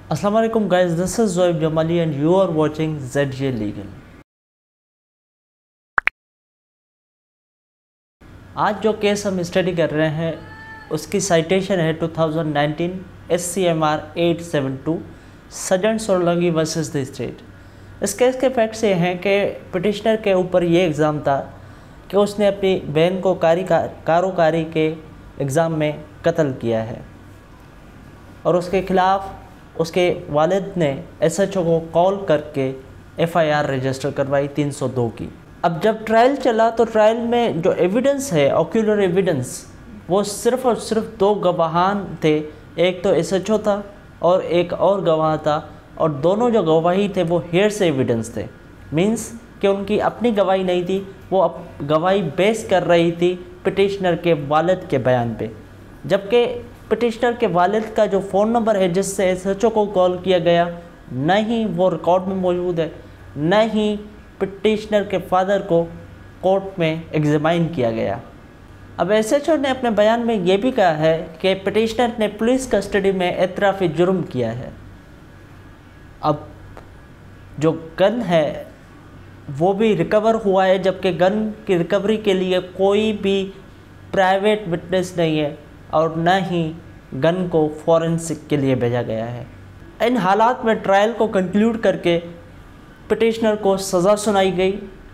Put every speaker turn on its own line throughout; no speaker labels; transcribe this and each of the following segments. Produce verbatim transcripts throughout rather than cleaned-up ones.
अस्सलाम वालेकुम guys, this is Zoeb Jamali and you are watching Z J legal. आज जो केस हम स्टडी कर रहे हैं उसकी साइटेशन है two thousand nineteen S C M R eight seven two Sajan Solanki versus the state. इस केस के फैक्ट्स ये हैं कि पिटिशनर के ऊपर ये इल्ज़ाम था कि उसने अपनी बहन को कारी कारोकारी के एग्ज़ाम में कत्ल किया है और उसके ख़िलाफ़ उसके वालिद ने एस एच ओ को कॉल करके एफ आई आर रजिस्टर करवाई तीन सौ दो की। अब जब ट्रायल चला तो ट्रायल में जो एविडेंस है, ऑक्यूलर एविडेंस, वो सिर्फ़ और सिर्फ दो गवाहान थे। एक तो एस एच ओ था और एक और गवाह था, और दोनों जो गवाही थे वो हेयर से एविडेंस थे। मींस कि उनकी अपनी गवाही नहीं थी, वो अप गवाही बेस कर रही थी पिटिशनर के वालिद के बयान पे। जबकि पिटिशनर के वालिद का जो फ़ोन नंबर है जिससे एस एच ओ को कॉल किया गया, न ही वो रिकॉर्ड में मौजूद है, न ही पिटिशनर के फादर को कोर्ट में एग्जामाइन किया गया। अब एस एच ओ ने अपने बयान में ये भी कहा है कि पिटिशनर ने पुलिस कस्टडी में एतराफ़ी जुर्म किया है। अब जो गन है वो भी रिकवर हुआ है, जबकि गन की रिकवरी के लिए कोई भी प्राइवेट विटनेस नहीं है और न ही गन को फॉरेंसिक के लिए भेजा गया है। इन हालात में ट्रायल को कंक्लूड करके पिटिशनर को सज़ा सुनाई गई,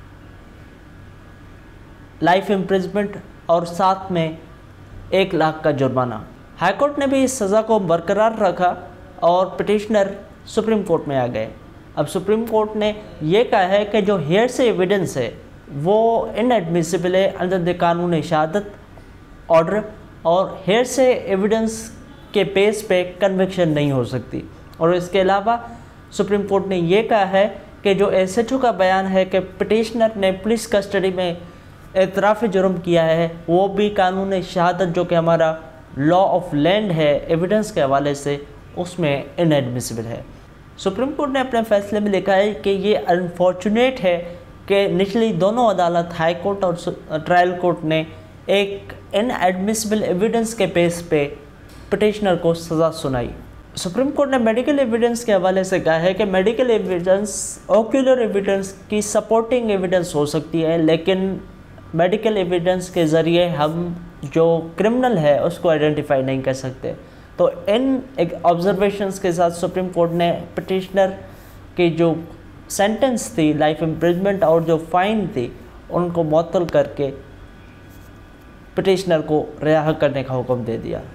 लाइफ इम्प्रिजमेंट और साथ में एक लाख का जुर्माना। हाईकोर्ट ने भी इस सज़ा को बरकरार रखा और पिटिशनर सुप्रीम कोर्ट में आ गए। अब सुप्रीम कोर्ट ने यह कहा है कि जो हेयर से एविडेंस है वो इनएडमिसिबल है अंडर द कानून शहादत ऑर्डर, और हेयर से एविडेंस के बेस पे कन्विक्शन नहीं हो सकती। और इसके अलावा सुप्रीम कोर्ट ने यह कहा है कि जो एस एच ओ का बयान है कि पिटिशनर ने पुलिस कस्टडी में एतराफ़ी जुर्म किया है, वो भी कानून शहादत जो कि हमारा लॉ ऑफ लैंड है एविडेंस के हवाले से, उसमें इनएडमिसिबल है। सुप्रीम कोर्ट ने अपने फैसले में लिखा है कि ये अनफॉर्चुनेट है कि निचली दोनों अदालत, हाई कोर्ट और ट्रायल कोर्ट ने एक इनएडमिसिबल एविडेंस के बेस पे पिटिशनर को सज़ा सुनाई। सुप्रीम कोर्ट ने मेडिकल एविडेंस के हवाले से कहा है कि मेडिकल एविडेंस ऑक्यूलर एविडेंस की सपोर्टिंग एविडेंस हो सकती है, लेकिन मेडिकल एविडेंस के ज़रिए हम जो क्रिमिनल है उसको आइडेंटिफाई नहीं कर सकते। तो इन एक ऑब्जर्वेशंस के साथ सुप्रीम कोर्ट ने पिटिशनर की जो सेंटेंस थी लाइफ इम्प्रिजमेंट और जो फ़ाइन थी उनको मुअत्तल करके पिटिशनर को रिहा करने का हुक्म दे दिया।